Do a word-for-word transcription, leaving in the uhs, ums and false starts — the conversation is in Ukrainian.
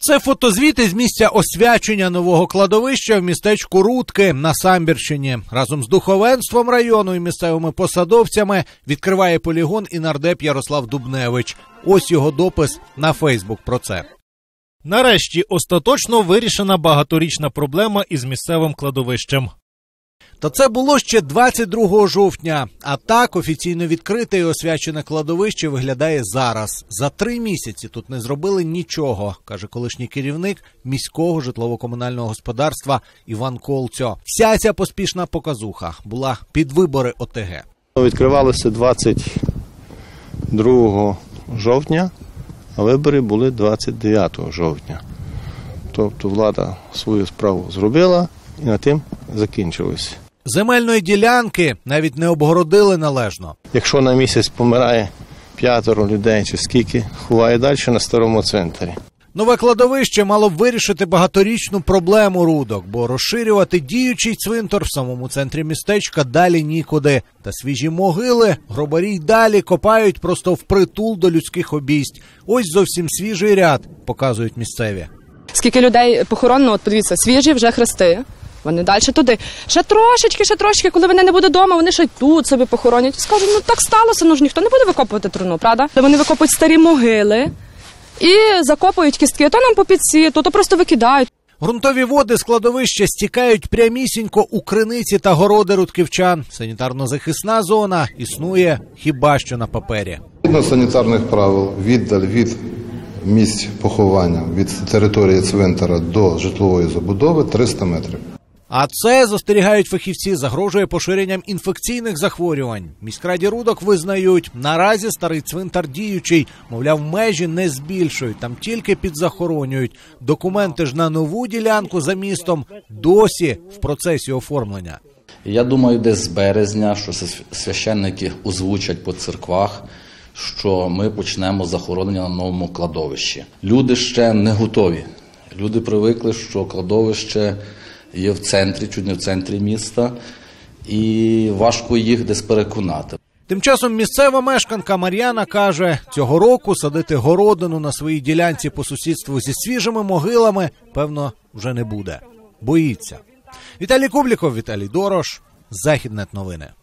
Це фотозвіти з місця освячення нового кладовища в містечку Рудки на Самбірщині. Разом з духовенством району і місцевими посадовцями відкриває полігон і нардеп Ярослав Дубневич. Ось його допис на Фейсбук про це. Нарешті остаточно вирішена багаторічна проблема із місцевим кладовищем. Та це було ще двадцять другого жовтня. А так офіційно відкрите і освячене кладовище виглядає зараз. За три місяці тут не зробили нічого, каже колишній керівник міського житлово-комунального господарства Іван Колцьо. Вся ця поспішна показуха була під вибори О Те Ге. Відкривалося двадцять другого жовтня, а вибори були двадцять дев'ятого жовтня. Тобто влада свою справу зробила і на тим закінчилось. Земельної ділянки навіть не обгородили належно. Якщо на місяць помирає п'ятеро людей чи скільки, ховає далі на старому цвинтарі. Нове кладовище мало б вирішити багаторічну проблему Рудок, бо розширювати діючий цвинтар в самому центрі містечка далі нікуди. Та свіжі могили гробарі й далі копають просто впритул до людських обійсть. Ось зовсім свіжий ряд, показують місцеві. Скільки людей похоронено, от подивіться, свіжі вже хрести. Вони далі туди. Ще трошечки, ще трошечки, коли мене не буде вдома, вони ще й тут собі похоронять. І скажуть, ну так сталося, ну ж ніхто не буде викопувати труну, правда? Вони викопують старі могили і закопують кістки. То нам по підсі, то, то просто викидають. Грунтові води з кладовища стікають прямісінько у криниці та городи рудківчан. Санітарно-захисна зона існує хіба що на папері. Згідно санітарних правил, віддаль від місць поховання, від території цвинтара до житлової забудови триста метрів. А це, застерігають фахівці, загрожує поширенням інфекційних захворювань. Міськраді Рудок визнають, наразі старий цвинтар діючий, мовляв, межі не збільшують, там тільки підзахоронюють. Документи ж на нову ділянку за містом досі в процесі оформлення. Я думаю, десь з березня, що священники озвучать по церквах, що ми почнемо захоронення на новому кладовищі. Люди ще не готові. Люди привикли, що кладовище є в центрі, чуть не в центрі міста, і важко їх десь переконати. Тим часом місцева мешканка Мар'яна каже, цього року садити городину на своїй ділянці по сусідству зі свіжими могилами, певно, вже не буде. Боїться. Віталій Кубліков, Віталій Дорош, Західнет новини.